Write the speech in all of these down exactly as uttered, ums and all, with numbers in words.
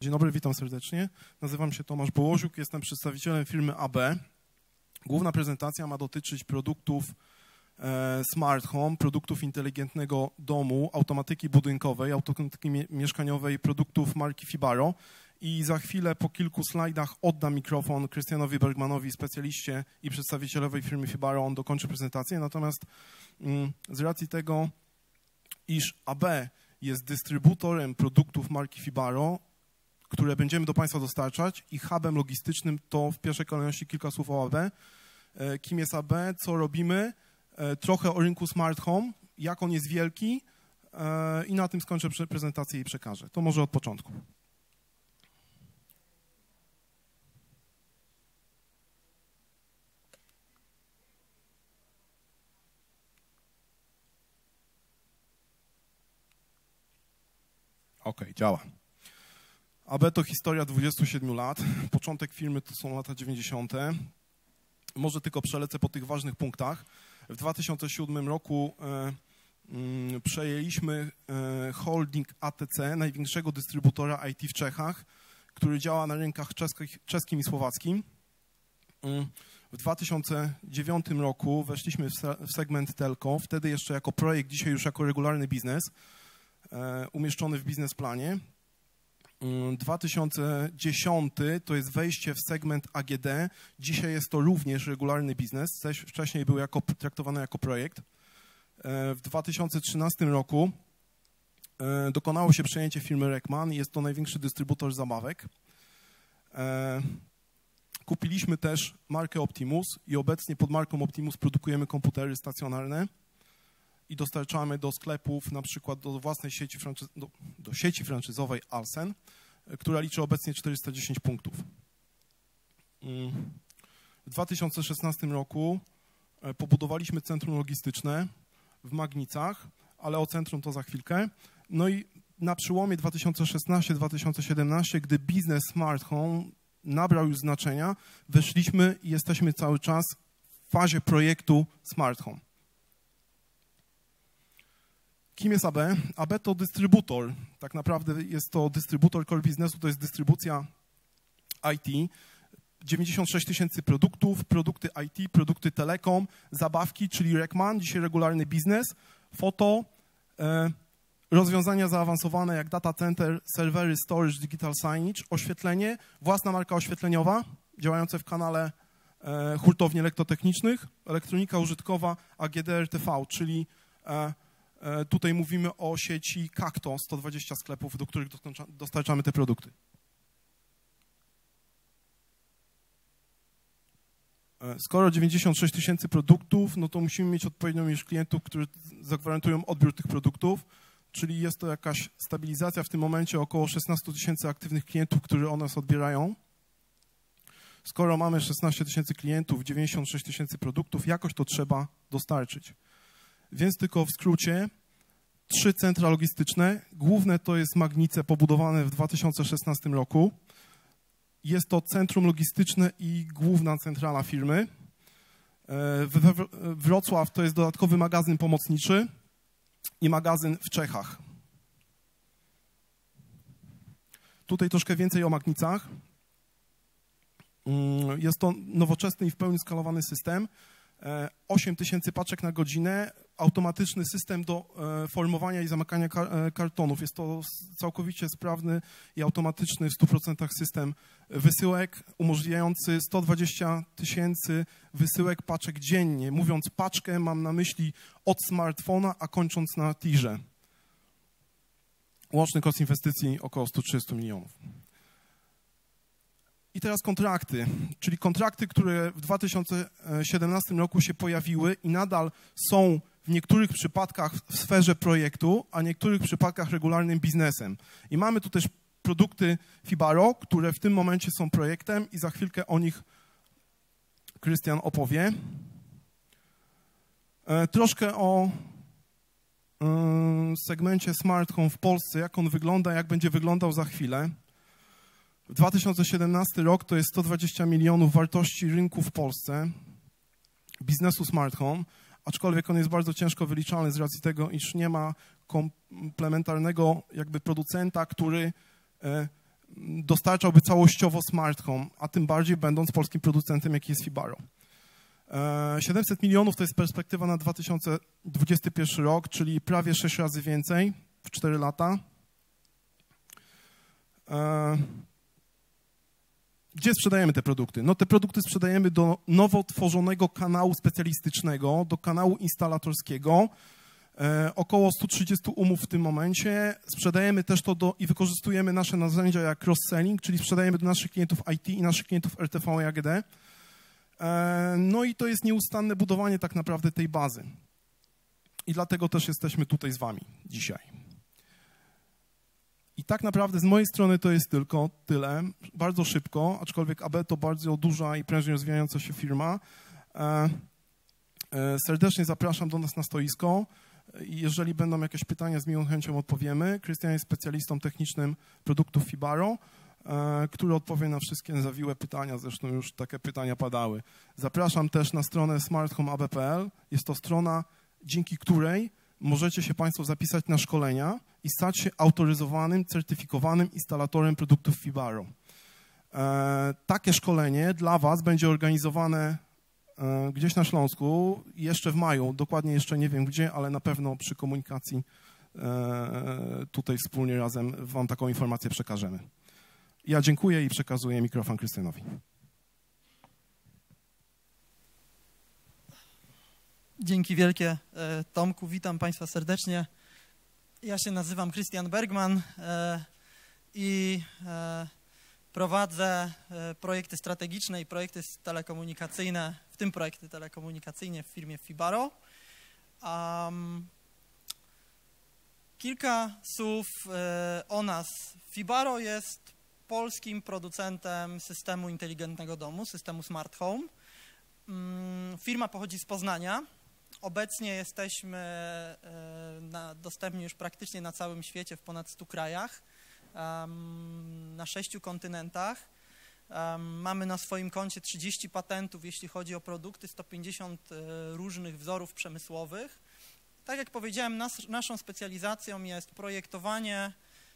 Dzień dobry, witam serdecznie. Nazywam się Tomasz Bołoziuk, jestem przedstawicielem firmy A B. Główna prezentacja ma dotyczyć produktów e, smart home, produktów inteligentnego domu, automatyki budynkowej, automatyki mie mieszkaniowej, produktów marki Fibaro. I za chwilę po kilku slajdach oddam mikrofon Krystianowi Bergmanowi, specjaliście i przedstawicielowi firmy Fibaro. On dokończy prezentację. Natomiast mm, z racji tego, iż A B jest dystrybutorem produktów marki Fibaro, które będziemy do Państwa dostarczać, i hubem logistycznym, to w pierwszej kolejności kilka słów o A B. Kim jest A B, co robimy, trochę o rynku smart home, jak on jest wielki, i na tym skończę prezentację i przekażę. To może od początku. OK, działa. A B to historia dwudziestu siedmiu lat. Początek firmy to są lata dziewięćdziesiąte. Może tylko przelecę po tych ważnych punktach. W dwa tysiące siódmym roku e, m, przejęliśmy e, holding A T C, największego dystrybutora I T w Czechach, który działa na rynkach czeskich, czeskim i słowackim. E, w dwa tysiące dziewiątym roku weszliśmy w, se, w segment telco, wtedy jeszcze jako projekt, dzisiaj już jako regularny biznes, e, umieszczony w biznesplanie. dwa tysiące dziesiąty to jest wejście w segment A G D. Dzisiaj jest to również regularny biznes. Wcześniej był jako, traktowany jako projekt. W dwa tysiące trzynastym roku dokonało się przejęcie firmy Reckman. Jest to największy dystrybutor zabawek. Kupiliśmy też markę Optimus i obecnie pod marką Optimus produkujemy komputery stacjonarne i dostarczamy do sklepów, na przykład do własnej sieci, franczy... do, do sieci franczyzowej Alsen, która liczy obecnie czterysta dziesięć punktów. W dwa tysiące szesnastym roku pobudowaliśmy centrum logistyczne w Magnicach, ale o centrum to za chwilkę. No i na przełomie dwa tysiące szesnastego do dwa tysiące siedemnastego, gdy biznes smart home nabrał już znaczenia, weszliśmy i jesteśmy cały czas w fazie projektu smart home. Kim jest A B? A B to dystrybutor. Tak naprawdę jest to dystrybutor core biznesu, to jest dystrybucja I T. dziewięćdziesiąt sześć tysięcy produktów, produkty I T, produkty telekom, zabawki, czyli Reckman, dzisiaj regularny biznes, foto, e, rozwiązania zaawansowane jak data center, serwery, storage, digital signage, oświetlenie, własna marka oświetleniowa, działające w kanale e, hurtowni elektrotechnicznych, elektronika użytkowa, A G D R T V, czyli e, tutaj mówimy o sieci Kakto, sto dwadzieścia sklepów, do których dostarczamy te produkty. Skoro dziewięćdziesiąt sześć tysięcy produktów, no to musimy mieć odpowiednią ilość klientów, którzy zagwarantują odbiór tych produktów, czyli jest to jakaś stabilizacja w tym momencie, około szesnaście tysięcy aktywnych klientów, którzy od nas odbierają. Skoro mamy szesnaście tysięcy klientów, dziewięćdziesiąt sześć tysięcy produktów, jakoś to trzeba dostarczyć. Więc tylko w skrócie, trzy centra logistyczne. Główne to jest Magnice, pobudowane w dwa tysiące szesnastym roku. Jest to centrum logistyczne i główna centrala firmy. Wrocław to jest dodatkowy magazyn pomocniczy i magazyn w Czechach. Tutaj troszkę więcej o Magnicach. Jest to nowoczesny i w pełni skalowany system. osiem tysięcy paczek na godzinę, automatyczny system do formowania i zamykania kartonów. Jest to całkowicie sprawny i automatyczny w stu procentach system wysyłek, umożliwiający sto dwadzieścia tysięcy wysyłek paczek dziennie. Mówiąc paczkę, mam na myśli od smartfona, a kończąc na tirze. Łączny koszt inwestycji około sto trzydzieści milionów. I teraz kontrakty, czyli kontrakty, które w dwa tysiące siedemnastym roku się pojawiły i nadal są w niektórych przypadkach w sferze projektu, a w niektórych przypadkach regularnym biznesem. I mamy tu też produkty Fibaro, które w tym momencie są projektem i za chwilkę o nich Krystian opowie. Troszkę o segmencie smart home w Polsce, jak on wygląda, jak będzie wyglądał za chwilę. dwa tysiące siedemnasty rok to jest sto dwadzieścia milionów wartości rynku w Polsce, biznesu smart home, aczkolwiek on jest bardzo ciężko wyliczalny z racji tego, iż nie ma komplementarnego jakby producenta, który dostarczałby całościowo smart home, a tym bardziej będąc polskim producentem, jaki jest Fibaro. siedemset milionów to jest perspektywa na dwa tysiące dwudziesty pierwszy rok, czyli prawie sześć razy więcej w cztery lata. Gdzie sprzedajemy te produkty? No te produkty sprzedajemy do nowo tworzonego kanału specjalistycznego, do kanału instalatorskiego. E, około sto trzydzieści umów w tym momencie. Sprzedajemy też to do, i wykorzystujemy nasze narzędzia jak cross-selling, czyli sprzedajemy do naszych klientów I T i naszych klientów R T V i A G D. E, no i to jest nieustanne budowanie tak naprawdę tej bazy. I dlatego też jesteśmy tutaj z wami dzisiaj. I tak naprawdę z mojej strony to jest tylko tyle. Bardzo szybko, aczkolwiek A B to bardzo duża i prężnie rozwijająca się firma. E, e, serdecznie zapraszam do nas na stoisko. Jeżeli będą jakieś pytania, z miłą chęcią odpowiemy. Krystian jest specjalistą technicznym produktów Fibaro, e, który odpowie na wszystkie zawiłe pytania. Zresztą już takie pytania padały. Zapraszam też na stronę smart home a b kropka p l. Jest to strona, dzięki której możecie się Państwo zapisać na szkolenia i stać się autoryzowanym, certyfikowanym instalatorem produktów Fibaro. E, takie szkolenie dla Was będzie organizowane e, gdzieś na Śląsku, jeszcze w maju, dokładnie jeszcze nie wiem gdzie, ale na pewno przy komunikacji e, tutaj wspólnie razem Wam taką informację przekażemy. Ja dziękuję i przekazuję mikrofon Krystianowi. Dzięki wielkie, Tomku. Witam Państwa serdecznie. Ja się nazywam Krystian Bergman i prowadzę projekty strategiczne i projekty telekomunikacyjne, w tym projekty telekomunikacyjne w firmie Fibaro. Um, kilka słów o nas. Fibaro jest polskim producentem systemu inteligentnego domu, systemu Smart Home. Firma pochodzi z Poznania. Obecnie jesteśmy na, dostępni już praktycznie na całym świecie, w ponad stu krajach, na sześciu kontynentach. Mamy na swoim koncie trzydzieści patentów, jeśli chodzi o produkty, sto pięćdziesiąt różnych wzorów przemysłowych. Tak jak powiedziałem, nas, naszą specjalizacją jest projektowanie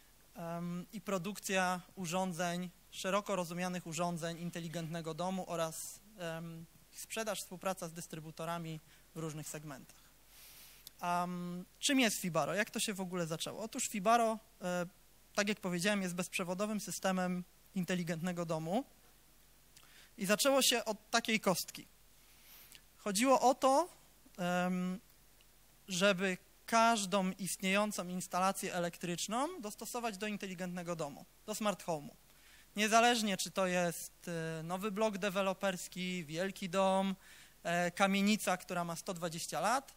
i produkcja urządzeń, szeroko rozumianych urządzeń inteligentnego domu oraz sprzedaż, współpraca z dystrybutorami w różnych segmentach. Um, czym jest Fibaro? Jak to się w ogóle zaczęło? Otóż Fibaro, e, tak jak powiedziałem, jest bezprzewodowym systemem inteligentnego domu i zaczęło się od takiej kostki. Chodziło o to, um, żeby każdą istniejącą instalację elektryczną dostosować do inteligentnego domu, do smart home'u. Niezależnie, czy to jest nowy blok deweloperski, wielki dom, kamienica, która ma sto dwadzieścia lat.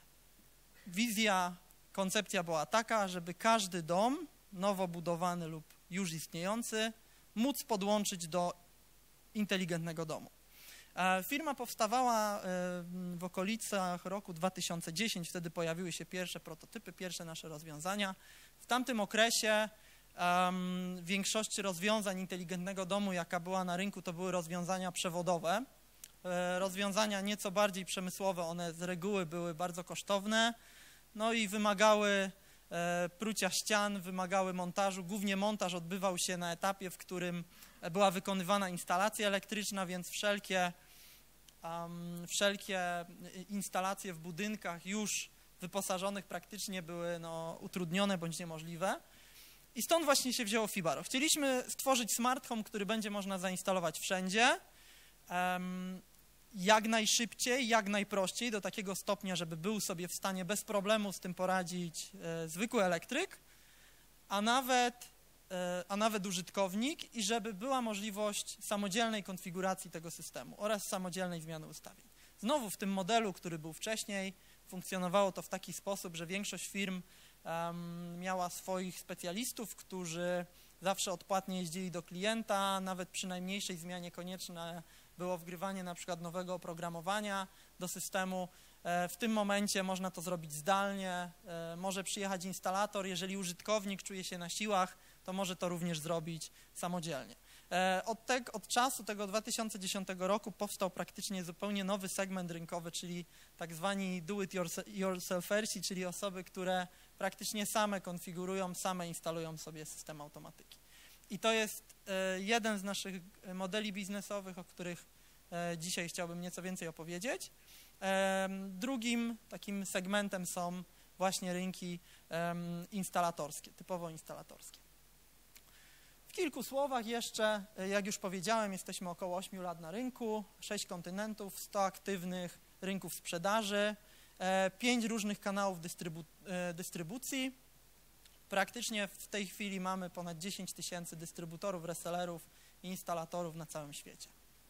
Wizja, koncepcja była taka, żeby każdy dom, nowo budowany lub już istniejący, móc podłączyć do inteligentnego domu. Firma powstawała w okolicach roku dwa tysiące dziesiątego, wtedy pojawiły się pierwsze prototypy, pierwsze nasze rozwiązania. W tamtym okresie Um, w większości rozwiązań inteligentnego domu, jaka była na rynku, to były rozwiązania przewodowe. E, rozwiązania nieco bardziej przemysłowe, one z reguły były bardzo kosztowne, no i wymagały e, prucia ścian, wymagały montażu. Głównie montaż odbywał się na etapie, w którym była wykonywana instalacja elektryczna, więc wszelkie, um, wszelkie instalacje w budynkach już wyposażonych praktycznie były no, utrudnione bądź niemożliwe. I stąd właśnie się wzięło Fibaro. Chcieliśmy stworzyć smart home, który będzie można zainstalować wszędzie, um, jak najszybciej, jak najprościej, do takiego stopnia, żeby był sobie w stanie bez problemu z tym poradzić e, zwykły elektryk, a nawet, e, a nawet użytkownik i żeby była możliwość samodzielnej konfiguracji tego systemu oraz samodzielnej zmiany ustawień. Znowu w tym modelu, który był wcześniej, funkcjonowało to w taki sposób, że większość firm Um, miała swoich specjalistów, którzy zawsze odpłatnie jeździli do klienta, nawet przy najmniejszej zmianie konieczne było wgrywanie na przykład nowego oprogramowania do systemu. E, w tym momencie można to zrobić zdalnie, e, może przyjechać instalator, jeżeli użytkownik czuje się na siłach, to może to również zrobić samodzielnie. E, od, te, od czasu tego dwa tysiące dziesiątego roku powstał praktycznie zupełnie nowy segment rynkowy, czyli tak zwani do-it-yourselfersi, czyli osoby, które praktycznie same konfigurują, same instalują sobie system automatyki. I to jest jeden z naszych modeli biznesowych, o których dzisiaj chciałbym nieco więcej opowiedzieć. Drugim takim segmentem są właśnie rynki instalatorskie, typowo instalatorskie. W kilku słowach jeszcze, jak już powiedziałem, jesteśmy około ośmiu lat na rynku, sześć kontynentów, sto aktywnych rynków sprzedaży, pięć różnych kanałów dystrybu dystrybucji. Praktycznie w tej chwili mamy ponad dziesięć tysięcy dystrybutorów, resellerów i instalatorów na całym świecie.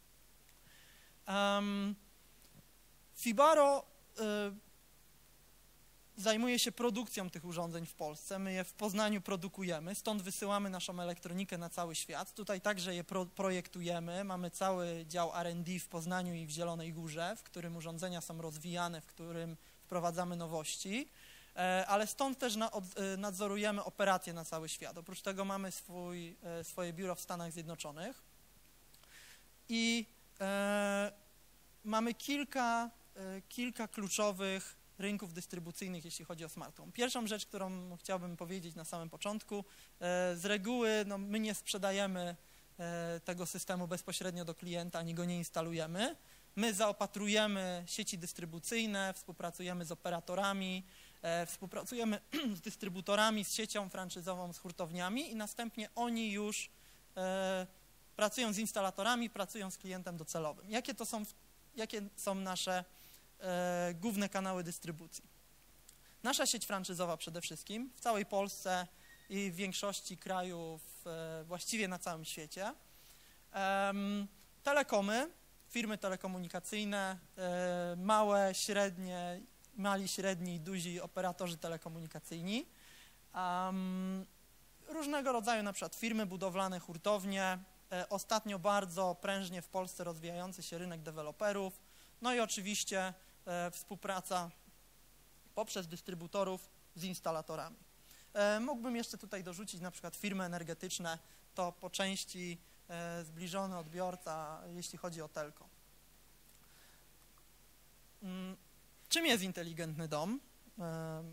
Um, Fibaro y, zajmuje się produkcją tych urządzeń w Polsce. My je w Poznaniu produkujemy, stąd wysyłamy naszą elektronikę na cały świat. Tutaj także je pro, projektujemy. Mamy cały dział R and D w Poznaniu i w Zielonej Górze, w którym urządzenia są rozwijane, w którym wprowadzamy nowości. Ale stąd też nadzorujemy operacje na cały świat. Oprócz tego mamy swój, swoje biuro w Stanach Zjednoczonych i e, mamy kilka, e, kilka kluczowych rynków dystrybucyjnych, jeśli chodzi o smart home. Pierwszą rzecz, którą chciałbym powiedzieć na samym początku, e, z reguły no, my nie sprzedajemy e, tego systemu bezpośrednio do klienta, ani go nie instalujemy. My zaopatrujemy sieci dystrybucyjne, współpracujemy z operatorami, e, współpracujemy z dystrybutorami, z siecią franczyzową, z hurtowniami i następnie oni już e, pracują z instalatorami, pracują z klientem docelowym. Jakie to są, jakie są nasze e, główne kanały dystrybucji? Nasza sieć franczyzowa przede wszystkim w całej Polsce i w większości krajów, e, właściwie na całym świecie. E, telekomy, firmy telekomunikacyjne, e, małe, średnie, mali, średni i duzi operatorzy telekomunikacyjni, um, różnego rodzaju na przykład firmy budowlane, hurtownie, e, ostatnio bardzo prężnie w Polsce rozwijający się rynek deweloperów, no i oczywiście e, współpraca poprzez dystrybutorów z instalatorami. E, mógłbym jeszcze tutaj dorzucić na przykład firmy energetyczne, to po części e, zbliżony odbiorca, jeśli chodzi o telko. Mm, czym jest inteligentny dom? E,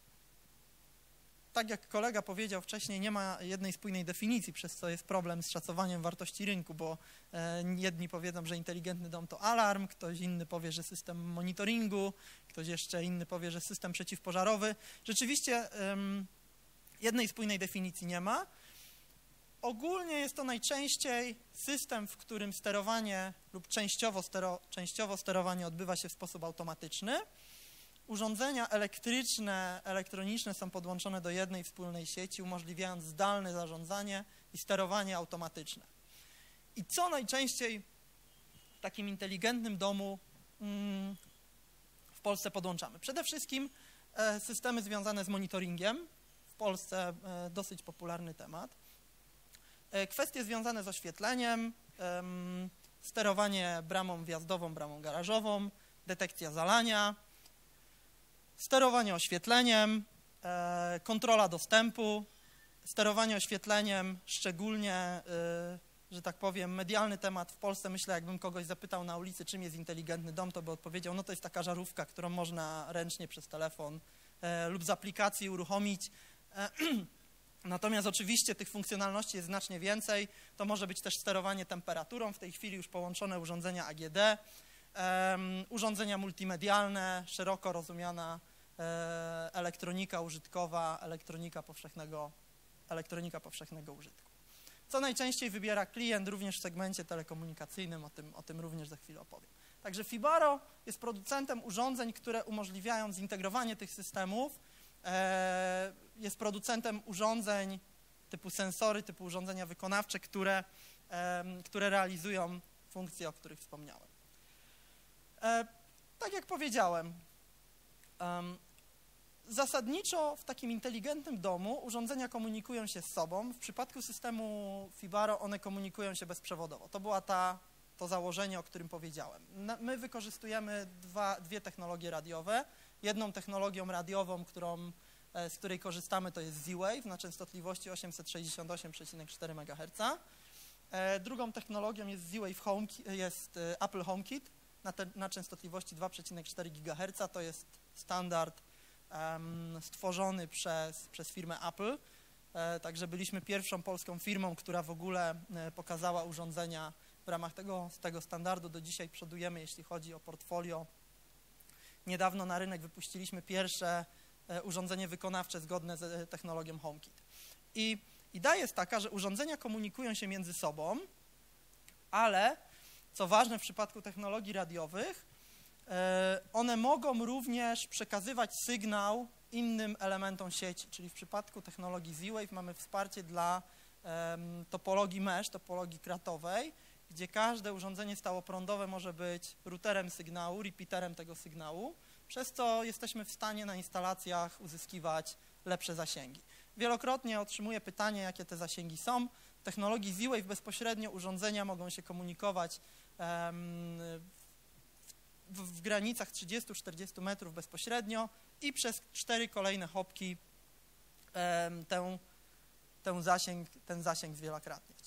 tak jak kolega powiedział wcześniej, nie ma jednej spójnej definicji, przez co jest problem z szacowaniem wartości rynku, bo e, jedni powiedzą, że inteligentny dom to alarm, ktoś inny powie, że system monitoringu, ktoś jeszcze inny powie, że system przeciwpożarowy. Rzeczywiście e, jednej spójnej definicji nie ma. Ogólnie jest to najczęściej system, w którym sterowanie lub częściowo, stero, częściowo sterowanie odbywa się w sposób automatyczny. Urządzenia elektryczne, elektroniczne są podłączone do jednej wspólnej sieci, umożliwiając zdalne zarządzanie i sterowanie automatyczne. I co najczęściej w takim inteligentnym domu mm, w Polsce podłączamy? Przede wszystkim e, systemy związane z monitoringiem. W Polsce e, dosyć popularny temat. E, kwestie związane z oświetleniem, e, sterowanie bramą wjazdową, bramą garażową, detekcja zalania, sterowanie oświetleniem, e, kontrola dostępu, sterowanie oświetleniem, szczególnie, e, że tak powiem, medialny temat w Polsce. Myślę, jakbym kogoś zapytał na ulicy, czym jest inteligentny dom, to by odpowiedział, no to jest taka żarówka, którą można ręcznie przez telefon e, lub z aplikacji uruchomić. E, natomiast oczywiście tych funkcjonalności jest znacznie więcej. To może być też sterowanie temperaturą, w tej chwili już połączone urządzenia A G D, Um, urządzenia multimedialne, szeroko rozumiana e, elektronika użytkowa, elektronika powszechnego, elektronika powszechnego użytku. Co najczęściej wybiera klient również w segmencie telekomunikacyjnym, o tym, o tym również za chwilę opowiem. Także Fibaro jest producentem urządzeń, które umożliwiają zintegrowanie tych systemów, e, jest producentem urządzeń typu sensory, typu urządzenia wykonawcze, które, e, które realizują funkcje, o których wspomniałem. E, tak jak powiedziałem, um, zasadniczo w takim inteligentnym domu urządzenia komunikują się z sobą. W przypadku systemu Fibaro one komunikują się bezprzewodowo. To była ta, to założenie, o którym powiedziałem. Na, my wykorzystujemy dwa, dwie technologie radiowe. Jedną technologią radiową, którą, e, z której korzystamy, to jest Z-Wave na częstotliwości osiemset sześćdziesiąt osiem przecinek cztery megaherca. E, drugą technologią jest Z-Wave Home, jest e, Apple HomeKit. Na, te, na częstotliwości dwa przecinek cztery gigaherca, to jest standard um, stworzony przez, przez firmę Apple. Także byliśmy pierwszą polską firmą, która w ogóle pokazała urządzenia w ramach tego, tego standardu. Do dzisiaj przodujemy, jeśli chodzi o portfolio. Niedawno na rynek wypuściliśmy pierwsze urządzenie wykonawcze zgodne z technologią HomeKit. I idea jest taka, że urządzenia komunikują się między sobą, ale co ważne w przypadku technologii radiowych, one mogą również przekazywać sygnał innym elementom sieci, czyli w przypadku technologii Z-Wave mamy wsparcie dla um, topologii mesh, topologii kratowej, gdzie każde urządzenie stałoprądowe może być routerem sygnału, repeaterem tego sygnału, przez co jesteśmy w stanie na instalacjach uzyskiwać lepsze zasięgi. Wielokrotnie otrzymuję pytanie, jakie te zasięgi są. W technologii Z-Wave bezpośrednio urządzenia mogą się komunikować um, w, w granicach trzydziestu do czterdziestu metrów bezpośrednio i przez cztery kolejne hopki um, ten, ten, zasięg, ten zasięg zwielokrotniać.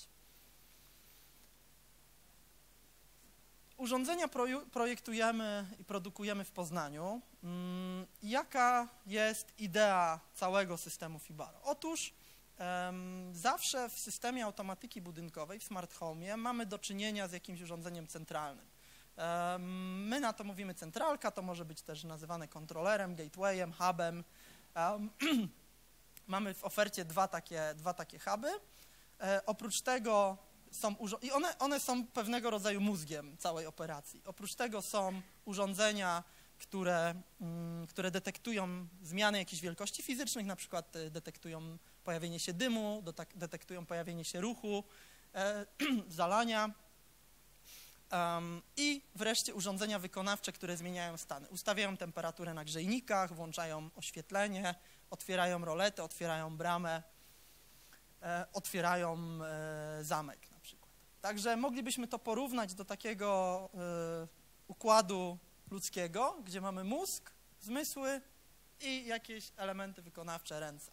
Urządzenia projektujemy i produkujemy w Poznaniu. Jaka jest idea całego systemu Fibaro? Otóż um, zawsze w systemie automatyki budynkowej, w smart home, mamy do czynienia z jakimś urządzeniem centralnym. Um, my na to mówimy centralka, to może być też nazywane kontrolerem, gatewayem, hubem. Um, mamy w ofercie dwa takie, dwa takie huby. E, oprócz tego są i one, one są pewnego rodzaju mózgiem całej operacji. Oprócz tego są urządzenia, które, mm, które detektują zmiany jakichś wielkości fizycznych, na przykład detektują pojawienie się dymu, detektują pojawienie się ruchu, e, zalania um, i wreszcie urządzenia wykonawcze, które zmieniają stany. Ustawiają temperaturę na grzejnikach, włączają oświetlenie, otwierają rolety, otwierają bramę, e, otwierają e, zamek. Także moglibyśmy to porównać do takiego y, układu ludzkiego, gdzie mamy mózg, zmysły i jakieś elementy wykonawcze, ręce.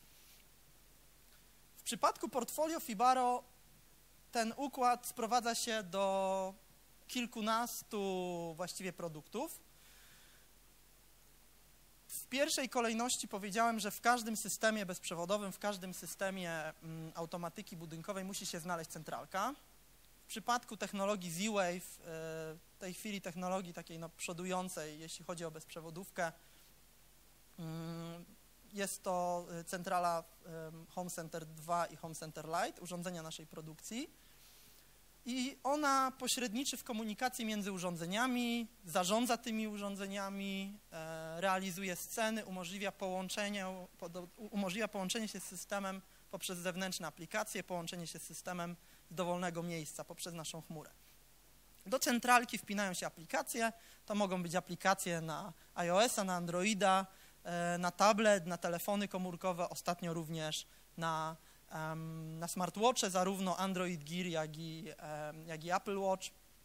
W przypadku portfolio Fibaro ten układ sprowadza się do kilkunastu właściwie produktów. W pierwszej kolejności powiedziałem, że w każdym systemie bezprzewodowym, w każdym systemie mm, automatyki budynkowej musi się znaleźć centralka. W przypadku technologii Z-Wave, w tej chwili technologii takiej no, przodującej, jeśli chodzi o bezprzewodówkę, jest to centrala Home Center dwa i Home Center Lite, urządzenia naszej produkcji. I ona pośredniczy w komunikacji między urządzeniami, zarządza tymi urządzeniami, realizuje sceny, umożliwia połączenie, umożliwia połączenie się z systemem poprzez zewnętrzne aplikacje, połączenie się z systemem z dowolnego miejsca poprzez naszą chmurę. Do centralki wpinają się aplikacje, to mogą być aplikacje na iOS-a, na Androida, na tablet, na telefony komórkowe, ostatnio również na, um, na smartwatche, zarówno Android Gear, jak i, um, jak i Apple Watch.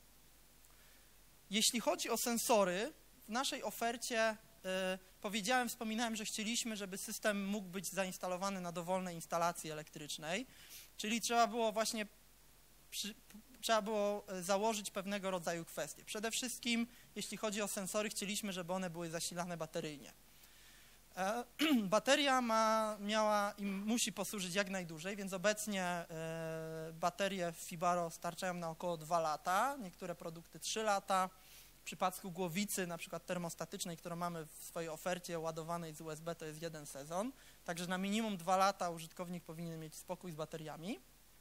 Jeśli chodzi o sensory, w naszej ofercie y, powiedziałem, wspominałem, że chcieliśmy, żeby system mógł być zainstalowany na dowolnej instalacji elektrycznej, czyli trzeba było właśnie Przy, trzeba było założyć pewnego rodzaju kwestie. Przede wszystkim, jeśli chodzi o sensory, chcieliśmy, żeby one były zasilane bateryjnie. E, bateria ma, miała i musi posłużyć jak najdłużej, więc obecnie e, baterie w Fibaro starczają na około dwa lata, niektóre produkty trzy lata. W przypadku głowicy, na przykład termostatycznej, którą mamy w swojej ofercie ładowanej z U S B, to jest jeden sezon. Także na minimum dwa lata użytkownik powinien mieć spokój z bateriami.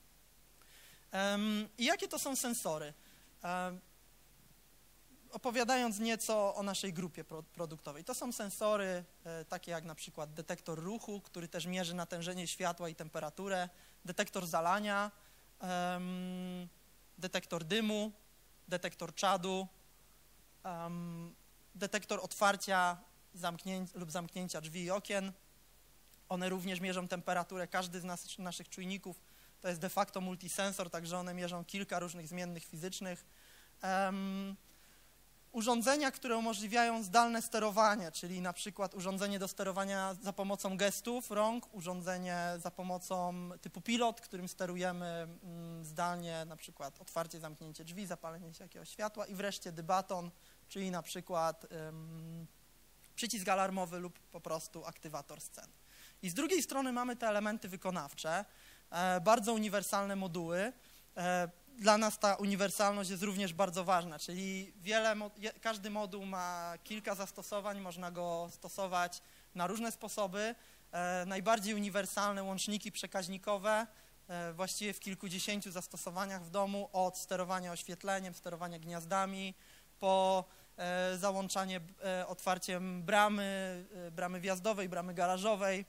Um, I jakie to są sensory? Um, opowiadając nieco o naszej grupie pro, produktowej. To są sensory e, takie jak na przykład detektor ruchu, który też mierzy natężenie światła i temperaturę, detektor zalania, um, detektor dymu, detektor czadu, um, detektor otwarcia zamknię lub zamknięcia drzwi i okien. One również mierzą temperaturę. Każdy z nas, naszych czujników to jest de facto multisensor, także one mierzą kilka różnych zmiennych fizycznych. Um, urządzenia, które umożliwiają zdalne sterowanie, czyli na przykład urządzenie do sterowania za pomocą gestów rąk, urządzenie za pomocą typu pilot, którym sterujemy um, zdalnie, na przykład otwarcie, zamknięcie drzwi, zapalenie się jakiegoś światła i wreszcie dybaton, czyli na przykład um, przycisk alarmowy lub po prostu aktywator scen. I z drugiej strony mamy te elementy wykonawcze, bardzo uniwersalne moduły. Dla nas ta uniwersalność jest również bardzo ważna, czyli wiele, każdy moduł ma kilka zastosowań, można go stosować na różne sposoby. Najbardziej uniwersalne łączniki przekaźnikowe, właściwie w kilkudziesięciu zastosowaniach w domu, od sterowania oświetleniem, sterowania gniazdami, po załączanie otwarciem bramy, bramy wjazdowej, bramy garażowej,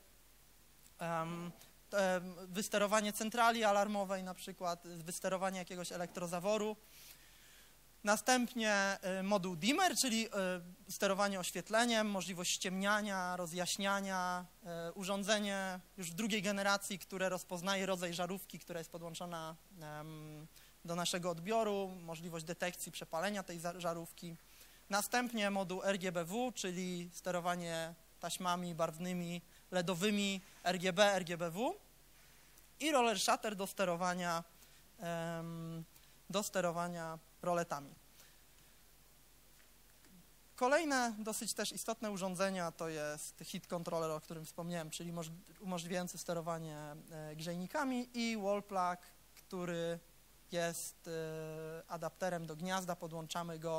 wysterowanie centrali alarmowej na przykład, wysterowanie jakiegoś elektrozaworu. Następnie moduł dimmer, czyli sterowanie oświetleniem, możliwość ściemniania, rozjaśniania, urządzenie już w drugiej generacji, które rozpoznaje rodzaj żarówki, która jest podłączona do naszego odbioru, możliwość detekcji przepalenia tej żarówki. Następnie moduł R G B W, czyli sterowanie taśmami barwnymi, LEDowymi R G B, R G B W i roller shutter do sterowania, do sterowania roletami. Kolejne dosyć też istotne urządzenia to jest heat controller, o którym wspomniałem, czyli umożliwiający sterowanie grzejnikami, i wall plug, który jest adapterem do gniazda, podłączamy go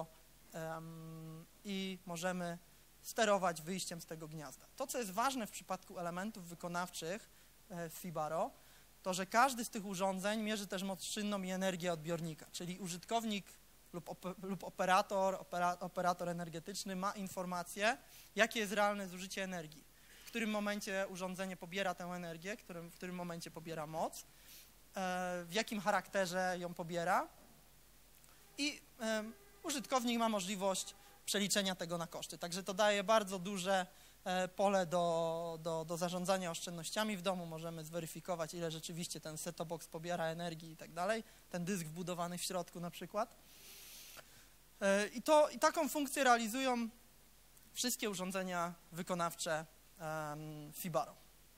i możemy sterować wyjściem z tego gniazda. To, co jest ważne w przypadku elementów wykonawczych w Fibaro, to, że każdy z tych urządzeń mierzy też moc czynną i energię odbiornika, czyli użytkownik lub, op lub operator, opera operator energetyczny ma informację, jakie jest realne zużycie energii, w którym momencie urządzenie pobiera tę energię, w którym, w którym momencie pobiera moc, w jakim charakterze ją pobiera, i użytkownik ma możliwość przeliczenia tego na koszty. Także to daje bardzo duże pole do, do, do zarządzania oszczędnościami w domu. Możemy zweryfikować, ile rzeczywiście ten set-top box pobiera energii i tak dalej. Ten dysk wbudowany w środku na przykład. I, to, i taką funkcję realizują wszystkie urządzenia wykonawcze um, Fibaro.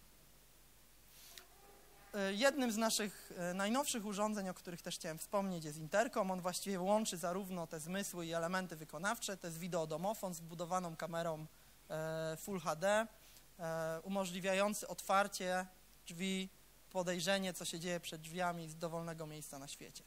Jednym z naszych najnowszych urządzeń, o których też chciałem wspomnieć, jest interkom. On właściwie łączy zarówno te zmysły i elementy wykonawcze. To jest wideodomofon z wbudowaną kamerą Full H D, umożliwiający otwarcie drzwi, podejrzenie, co się dzieje przed drzwiami z dowolnego miejsca na świecie.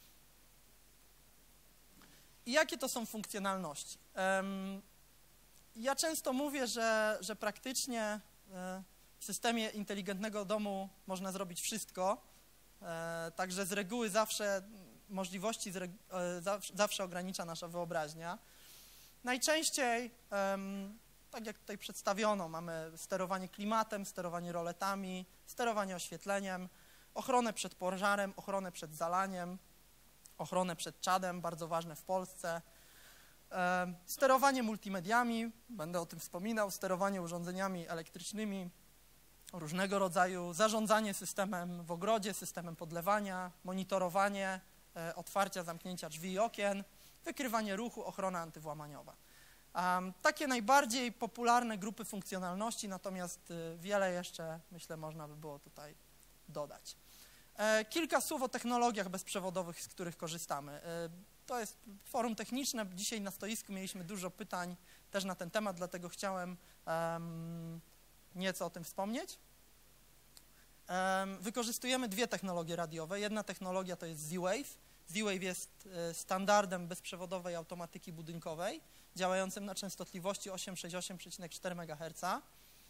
I jakie to są funkcjonalności? Ja często mówię, że, że praktycznie w systemie inteligentnego domu można zrobić wszystko, także z reguły zawsze możliwości z zawsze ogranicza nasza wyobraźnia. Najczęściej, tak jak tutaj przedstawiono, mamy sterowanie klimatem, sterowanie roletami, sterowanie oświetleniem, ochronę przed pożarem, ochronę przed zalaniem, ochronę przed czadem, bardzo ważne w Polsce, sterowanie multimediami, będę o tym wspominał, sterowanie urządzeniami elektrycznymi różnego rodzaju, zarządzanie systemem w ogrodzie, systemem podlewania, monitorowanie otwarcia, zamknięcia drzwi i okien, wykrywanie ruchu, ochrona antywłamaniowa. Um, takie najbardziej popularne grupy funkcjonalności, natomiast y, wiele jeszcze, myślę, można by było tutaj dodać. E, kilka słów o technologiach bezprzewodowych, z których korzystamy. E, to jest forum techniczne. Dzisiaj na stoisku mieliśmy dużo pytań też na ten temat, dlatego chciałem um, nieco o tym wspomnieć. Um, wykorzystujemy dwie technologie radiowe. Jedna technologia to jest Z-Wave. Z-Wave jest standardem bezprzewodowej automatyki budynkowej, działającym na częstotliwości osiemset sześćdziesiąt osiem przecinek cztery megaherca.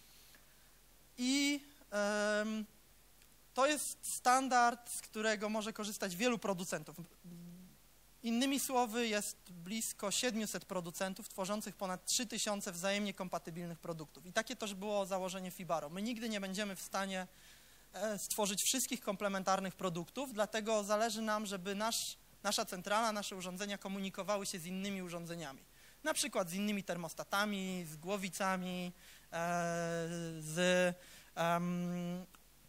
I um, to jest standard, z którego może korzystać wielu producentów. Innymi słowy, jest blisko siedmiuset producentów tworzących ponad trzy tysiące wzajemnie kompatybilnych produktów. I takie też było założenie Fibaro. My nigdy nie będziemy w stanie stworzyć wszystkich komplementarnych produktów, dlatego zależy nam, żeby nasz, nasza centrala, nasze urządzenia komunikowały się z innymi urządzeniami. Na przykład z innymi termostatami, z głowicami, e, z, um,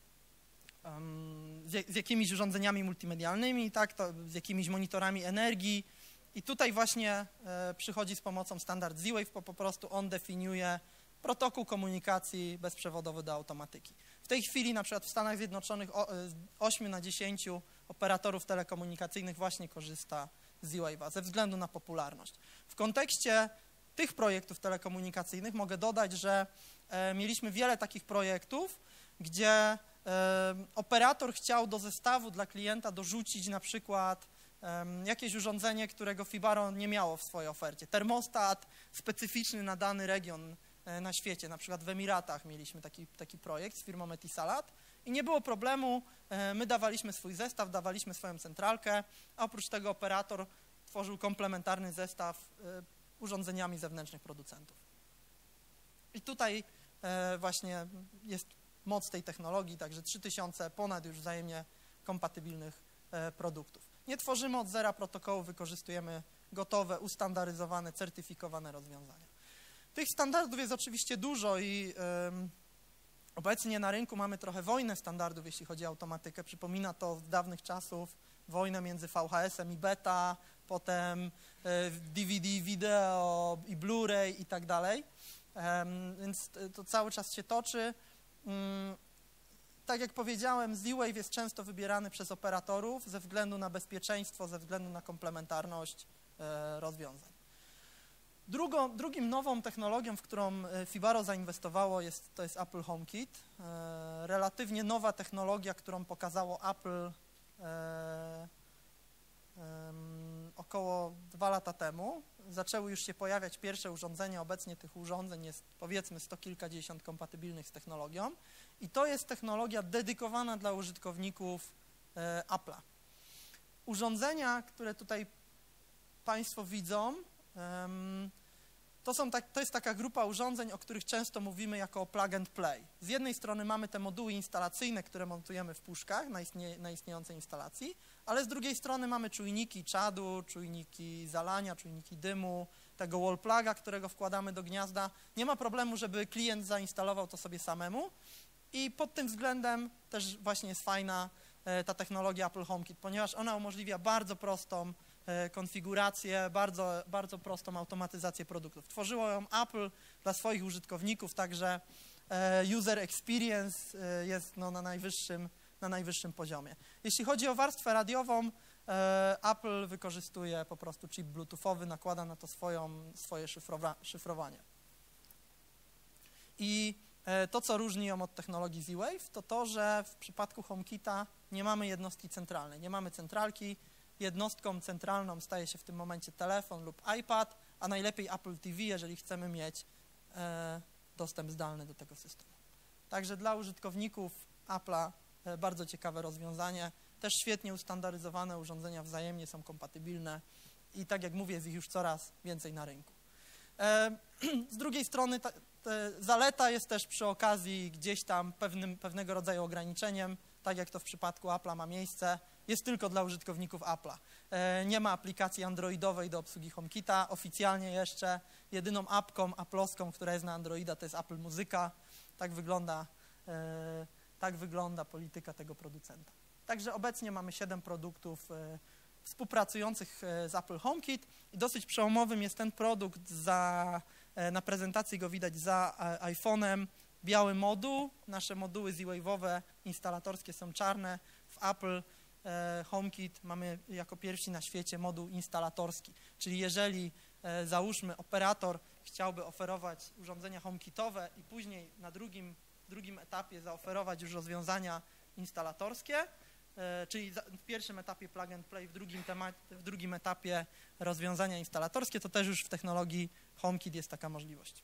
um, z, z jakimiś urządzeniami multimedialnymi, tak, to, z jakimiś monitorami energii. I tutaj właśnie e, przychodzi z pomocą standard Z-Wave, bo po prostu on definiuje protokół komunikacji bezprzewodowy do automatyki. W tej chwili na przykład w Stanach Zjednoczonych osiem na dziesięć operatorów telekomunikacyjnych właśnie korzysta z Z-Wave'a ze względu na popularność. W kontekście tych projektów telekomunikacyjnych mogę dodać, że e, mieliśmy wiele takich projektów, gdzie e, operator chciał do zestawu dla klienta dorzucić na przykład e, jakieś urządzenie, którego Fibaro nie miało w swojej ofercie. Termostat specyficzny na dany region e, na świecie, na przykład w Emiratach mieliśmy taki, taki projekt z firmą Etisalat i nie było problemu, e, my dawaliśmy swój zestaw, dawaliśmy swoją centralkę, a oprócz tego operator tworzył komplementarny zestaw e, urządzeniami zewnętrznych producentów. I tutaj e, właśnie jest moc tej technologii, także trzy tysiące ponad już wzajemnie kompatybilnych e, produktów. Nie tworzymy od zera protokołu, wykorzystujemy gotowe, ustandaryzowane, certyfikowane rozwiązania. Tych standardów jest oczywiście dużo i e, obecnie na rynku mamy trochę wojnę standardów, jeśli chodzi o automatykę. Przypomina to z dawnych czasów wojnę między V H S-em i beta, potem D V D, wideo i Blu-ray i tak dalej, więc to cały czas się toczy. Tak jak powiedziałem, Z-Wave jest często wybierany przez operatorów ze względu na bezpieczeństwo, ze względu na komplementarność rozwiązań. Drugą, drugim nową technologią, w którą Fibaro zainwestowało, jest, to jest Apple HomeKit. Relatywnie nowa technologia, którą pokazało Apple około dwa lata temu. Zaczęły już się pojawiać pierwsze urządzenia, obecnie tych urządzeń jest powiedzmy sto kilkadziesiąt kompatybilnych z technologią i to jest technologia dedykowana dla użytkowników e, Apple'a. Urządzenia, które tutaj Państwo widzą, em, to, są tak, to jest taka grupa urządzeń, o których często mówimy jako plug and play. Z jednej strony mamy te moduły instalacyjne, które montujemy w puszkach na, istnie, na istniejącej instalacji, ale z drugiej strony mamy czujniki czadu, czujniki zalania, czujniki dymu, tego wall pluga, którego wkładamy do gniazda. Nie ma problemu, żeby klient zainstalował to sobie samemu i pod tym względem też właśnie jest fajna ta technologia Apple HomeKit, ponieważ ona umożliwia bardzo prostą konfigurację, bardzo, bardzo prostą automatyzację produktów. Tworzyło ją Apple dla swoich użytkowników, także user experience jest no, na, najwyższym, na najwyższym poziomie. Jeśli chodzi o warstwę radiową, Apple wykorzystuje po prostu chip bluetoothowy, nakłada na to swoją, swoje szyfrowa, szyfrowanie. I to, co różni ją od technologii Z-Wave, to to, że w przypadku HomeKita nie mamy jednostki centralnej, nie mamy centralki. Jednostką centralną staje się w tym momencie telefon lub iPad, a najlepiej Apple T V, jeżeli chcemy mieć e, dostęp zdalny do tego systemu. Także dla użytkowników Apple'a e, bardzo ciekawe rozwiązanie. Też świetnie ustandaryzowane urządzenia wzajemnie są kompatybilne i tak jak mówię, jest ich już coraz więcej na rynku. E, z drugiej strony ta, ta zaleta jest też przy okazji gdzieś tam pewnym, pewnego rodzaju ograniczeniem, tak jak to w przypadku Apple'a ma miejsce. Jest tylko dla użytkowników Apple'a. E, nie ma aplikacji androidowej do obsługi HomeKita. Oficjalnie jeszcze jedyną apką aplowską, która jest na Androida, to jest Apple Muzyka. Tak wygląda, e, tak wygląda polityka tego producenta. Także obecnie mamy siedem produktów e, współpracujących e, z Apple HomeKit i dosyć przełomowym jest ten produkt, za, e, na prezentacji go widać za e, iPhone'em, biały moduł. Nasze moduły Z-Wave'owe instalatorskie są czarne. W Apple HomeKit mamy jako pierwsi na świecie moduł instalatorski, czyli jeżeli e, załóżmy operator chciałby oferować urządzenia HomeKitowe i później na drugim, drugim etapie zaoferować już rozwiązania instalatorskie, e, czyli za, w pierwszym etapie plug and play, w drugim, temat, w drugim etapie rozwiązania instalatorskie, to też już w technologii HomeKit jest taka możliwość.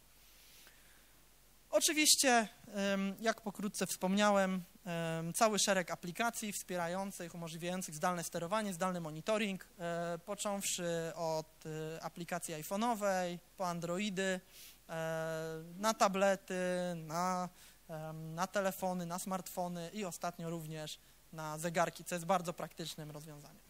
Oczywiście, jak pokrótce wspomniałem, cały szereg aplikacji wspierających, umożliwiających zdalne sterowanie, zdalny monitoring, począwszy od aplikacji iPhone'owej, po Androidy, na tablety, na, na telefony, na smartfony i ostatnio również na zegarki, co jest bardzo praktycznym rozwiązaniem.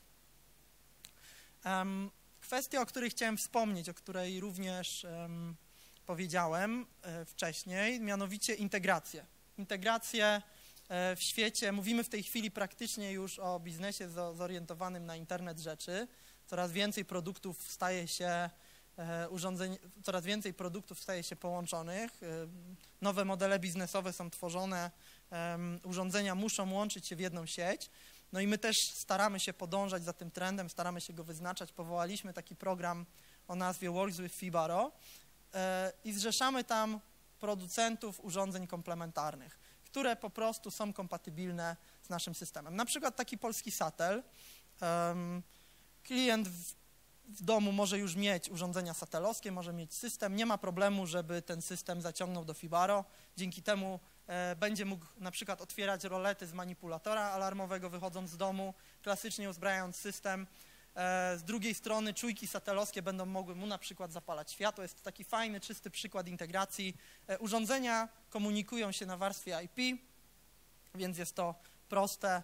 Kwestia, o której chciałem wspomnieć, o której również powiedziałem wcześniej, mianowicie integrację. Integrację w świecie, mówimy w tej chwili praktycznie już o biznesie zorientowanym na internet rzeczy. Coraz więcej produktów staje się urządzeń, coraz więcej produktów staje się połączonych. Nowe modele biznesowe są tworzone, urządzenia muszą łączyć się w jedną sieć. No i my też staramy się podążać za tym trendem, staramy się go wyznaczać. Powołaliśmy taki program o nazwie Works with Fibaro i zrzeszamy tam producentów urządzeń komplementarnych, które po prostu są kompatybilne z naszym systemem. Na przykład taki Polskisatel. Um, klient w, w domu może już mieć urządzenia satelowskie, może mieć system, nie ma problemu, żeby ten system zaciągnął do Fibaro. Dzięki temu e, będzie mógł na przykład otwierać rolety z manipulatora alarmowego wychodząc z domu, klasycznie uzbrajając system. E, z drugiej strony czujki satelowskie będą mogły mu na przykład zapalać światło. Jest to taki fajny, czysty przykład integracji. E, urządzenia komunikują się na warstwie I P, więc jest to proste.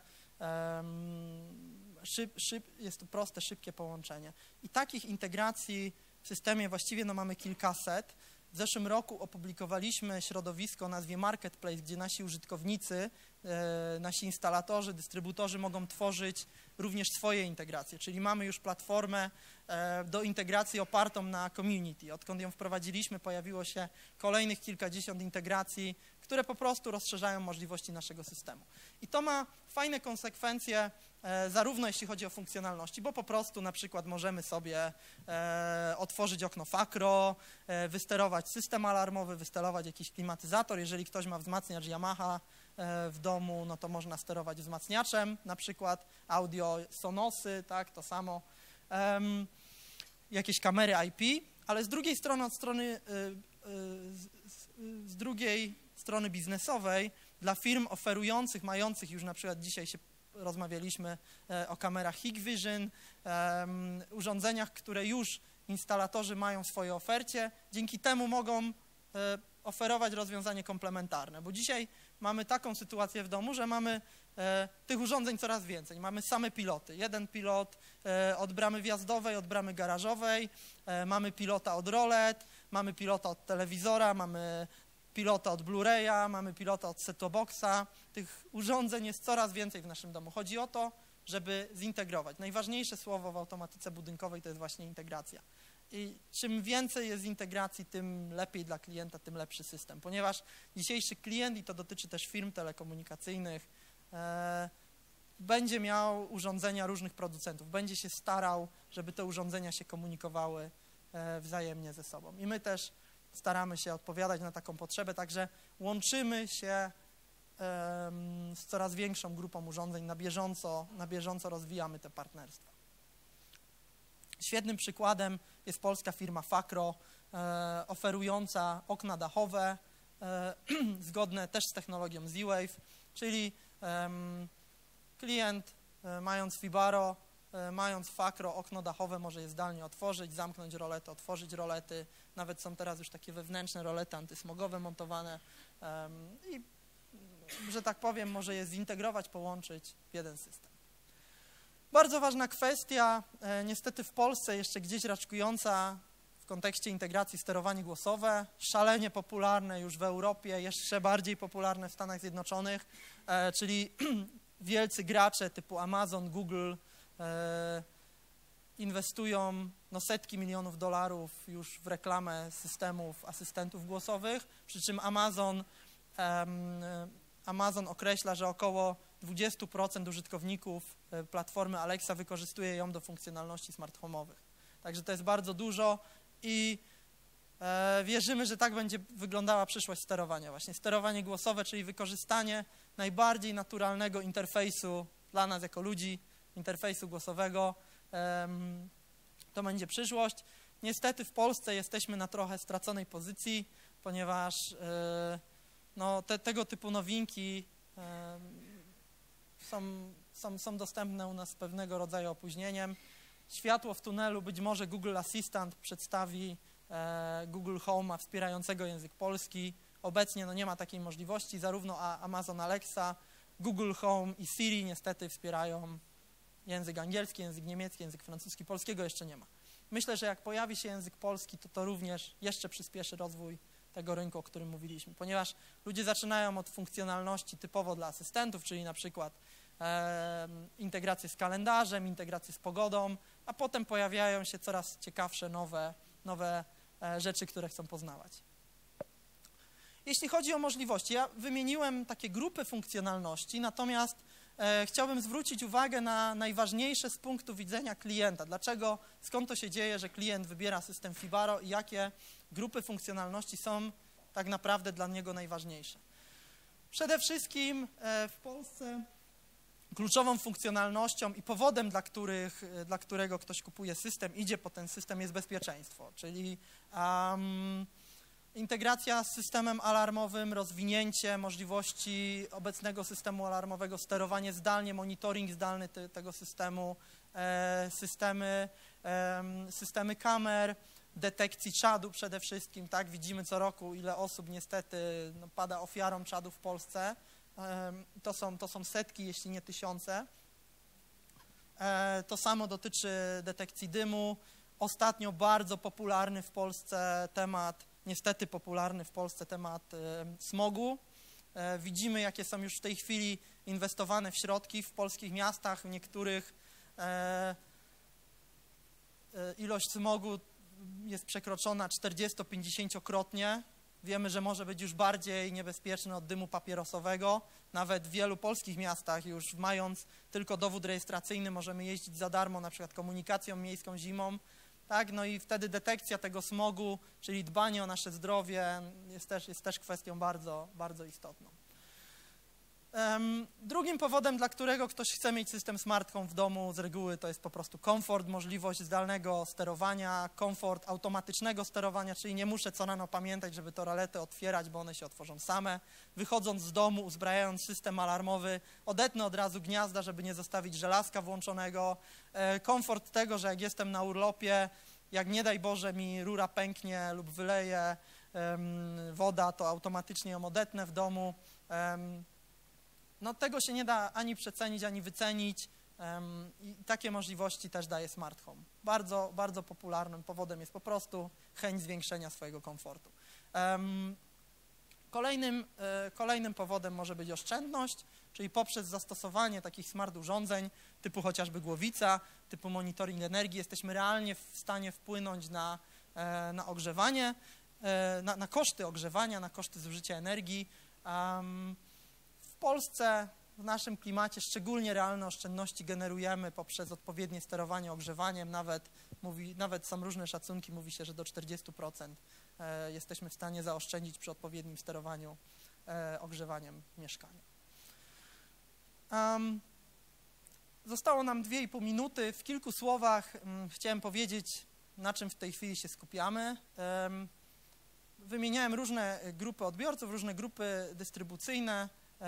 Um, Szyb, szyb, jest to proste, szybkie połączenie. I takich integracji w systemie właściwie no, mamy kilkaset. W zeszłym roku opublikowaliśmy środowisko o nazwie Marketplace, gdzie nasi użytkownicy, e, nasi instalatorzy, dystrybutorzy mogą tworzyć również swoje integracje, czyli mamy już platformę e, do integracji opartą na community. Odkąd ją wprowadziliśmy, pojawiło się kolejnych kilkadziesiąt integracji, które po prostu rozszerzają możliwości naszego systemu. I to ma fajne konsekwencje, e, zarówno jeśli chodzi o funkcjonalności, bo po prostu na przykład możemy sobie e, otworzyć okno Fakro, e, wysterować system alarmowy, wysterować jakiś klimatyzator. Jeżeli ktoś ma wzmacniacz Yamaha e, w domu, no to można sterować wzmacniaczem, na przykład audio Sonosy, tak, to samo. E, jakieś kamery I P, ale z drugiej strony, od strony, y, y, z, z drugiej strony biznesowej, dla firm oferujących, mających już na przykład dzisiaj się rozmawialiśmy e, o kamerach Hikvision, e, urządzeniach, które już instalatorzy mają w swojej ofercie, dzięki temu mogą e, oferować rozwiązanie komplementarne, bo dzisiaj mamy taką sytuację w domu, że mamy e, tych urządzeń coraz więcej. Mamy same piloty. Jeden pilot e, od bramy wjazdowej, od bramy garażowej, e, mamy pilota od rolet, mamy pilota od telewizora, mamy pilota od Blu-raya, mamy pilota od set-top boxa. Tych urządzeń jest coraz więcej w naszym domu. Chodzi o to, żeby zintegrować. Najważniejsze słowo w automatyce budynkowej to jest właśnie integracja. I czym więcej jest integracji, tym lepiej dla klienta, tym lepszy system. Ponieważ dzisiejszy klient, i to dotyczy też firm telekomunikacyjnych, e, będzie miał urządzenia różnych producentów, będzie się starał, żeby te urządzenia się komunikowały e, wzajemnie ze sobą. I my też staramy się odpowiadać na taką potrzebę, także łączymy się e, z coraz większą grupą urządzeń, na bieżąco, na bieżąco rozwijamy te partnerstwa. Świetnym przykładem jest polska firma Fakro, e, oferująca okna dachowe, e, zgodne też z technologią Z-Wave, czyli e, klient e, mając Fibaro, e, mając Fakro, okno dachowe może je zdalnie otworzyć, zamknąć rolety, otworzyć rolety, nawet są teraz już takie wewnętrzne rolety antysmogowe montowane e, i, że tak powiem, może je zintegrować, połączyć w jeden system. Bardzo ważna kwestia, e, niestety w Polsce jeszcze gdzieś raczkująca w kontekście integracji sterowanie głosowe, szalenie popularne już w Europie, jeszcze bardziej popularne w Stanach Zjednoczonych, e, czyli wielcy gracze typu Amazon, Google e, inwestują no, setki milionów dolarów już w reklamę systemów asystentów głosowych, przy czym Amazon, e, Amazon określa, że około dwadzieścia procent użytkowników platformy Alexa wykorzystuje ją do funkcjonalności smart home'owych. Także to jest bardzo dużo i e, wierzymy, że tak będzie wyglądała przyszłość sterowania. Właśnie sterowanie głosowe, czyli wykorzystanie najbardziej naturalnego interfejsu dla nas jako ludzi, interfejsu głosowego. E, to będzie przyszłość. Niestety w Polsce jesteśmy na trochę straconej pozycji, ponieważ e, no, te, tego typu nowinki e, są Są, są dostępne u nas z pewnego rodzaju opóźnieniem. Światło w tunelu, być może Google Assistant przedstawi e, Google Home wspierającego język polski. Obecnie no, nie ma takiej możliwości, zarówno Amazon Alexa, Google Home i Siri niestety wspierają język angielski, język niemiecki, język francuski, polskiego jeszcze nie ma. Myślę, że jak pojawi się język polski, to to również jeszcze przyspieszy rozwój tego rynku, o którym mówiliśmy, ponieważ ludzie zaczynają od funkcjonalności typowo dla asystentów, czyli na przykład E, integrację z kalendarzem, integrację z pogodą, a potem pojawiają się coraz ciekawsze, nowe, nowe e, rzeczy, które chcą poznawać. Jeśli chodzi o możliwości, ja wymieniłem takie grupy funkcjonalności, natomiast e, chciałbym zwrócić uwagę na najważniejsze z punktu widzenia klienta. Dlaczego, skąd to się dzieje, że klient wybiera system Fibaro i jakie grupy funkcjonalności są tak naprawdę dla niego najważniejsze. Przede wszystkim w Polsce kluczową funkcjonalnością i powodem, dla, których, dla którego ktoś kupuje system, idzie po ten system, jest bezpieczeństwo, czyli um, integracja z systemem alarmowym, rozwinięcie możliwości obecnego systemu alarmowego, sterowanie zdalnie, monitoring zdalny te, tego systemu, e, systemy, e, systemy kamer, detekcji czadu przede wszystkim, tak? Widzimy co roku, ile osób niestety no, pada ofiarą czadu w Polsce. E, to, są, to są setki, jeśli nie tysiące. E, to samo dotyczy detekcji dymu. Ostatnio bardzo popularny w Polsce temat, niestety popularny w Polsce temat e, smogu. E, widzimy, jakie są już w tej chwili inwestowane w środki w polskich miastach, w niektórych e, e, ilość smogu jest przekroczona czterdziesto-pięćdziesięciokrotnie. Wiemy, że może być już bardziej niebezpieczny od dymu papierosowego. Nawet w wielu polskich miastach już mając tylko dowód rejestracyjny możemy jeździć za darmo, na przykład komunikacją miejską zimą. Tak? No i wtedy detekcja tego smogu, czyli dbanie o nasze zdrowie jest też, jest też kwestią bardzo, bardzo istotną. Um, drugim powodem, dla którego ktoś chce mieć system smart home w domu, z reguły to jest po prostu komfort, możliwość zdalnego sterowania, komfort automatycznego sterowania, czyli nie muszę co rano pamiętać, żeby toalety otwierać, bo one się otworzą same. Wychodząc z domu, uzbrajając system alarmowy, odetnę od razu gniazda, żeby nie zostawić żelazka włączonego. E, komfort tego, że jak jestem na urlopie, jak nie daj Boże mi rura pęknie lub wyleje um, woda, to automatycznie ją odetnę w domu. Um, No tego się nie da ani przecenić, ani wycenić um, i takie możliwości też daje smart home. Bardzo, bardzo popularnym powodem jest po prostu chęć zwiększenia swojego komfortu. Um, kolejnym, e, kolejnym powodem może być oszczędność, czyli poprzez zastosowanie takich smart urządzeń typu chociażby głowica, typu monitoring energii jesteśmy realnie w stanie wpłynąć na, e, na ogrzewanie, e, na, na koszty ogrzewania, na koszty zużycia energii. Um, W Polsce, w naszym klimacie, szczególnie realne oszczędności generujemy poprzez odpowiednie sterowanie ogrzewaniem. Nawet, mówi, nawet są różne szacunki, mówi się, że do czterdziestu procent jesteśmy w stanie zaoszczędzić przy odpowiednim sterowaniu ogrzewaniem mieszkania. Um, zostało nam dwie i pół minuty. W kilku słowach um, chciałem powiedzieć, na czym w tej chwili się skupiamy. Um, wymieniałem różne grupy odbiorców, różne grupy dystrybucyjne.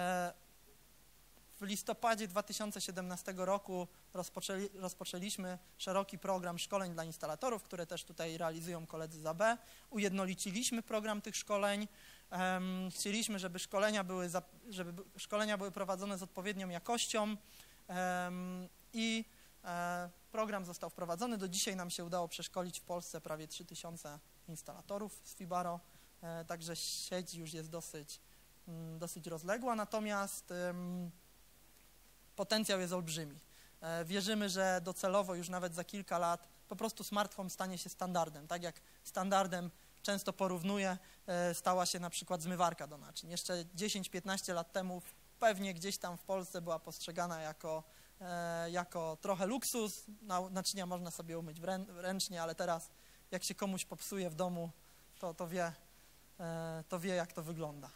W listopadzie dwa tysiące siedemnastego roku rozpoczęli, rozpoczęliśmy szeroki program szkoleń dla instalatorów, które też tutaj realizują koledzy z A B. Ujednoliciliśmy program tych szkoleń. Chcieliśmy, żeby szkolenia były, żeby szkolenia były prowadzone z odpowiednią jakością i program został wprowadzony. Do dzisiaj nam się udało przeszkolić w Polsce prawie trzy tysiące instalatorów z Fibaro, także sieć już jest dosyć dosyć rozległa, natomiast um, potencjał jest olbrzymi. E, wierzymy, że docelowo już nawet za kilka lat po prostu smart home stanie się standardem. Tak jak standardem często porównuję, e, stała się na przykład zmywarka do naczyń. Jeszcze dziesięć piętnaście lat temu pewnie gdzieś tam w Polsce była postrzegana jako, e, jako trochę luksus. Na, naczynia można sobie umyć wrę, ręcznie, ale teraz jak się komuś popsuje w domu, to, to, wie, e, to wie, jak to wygląda.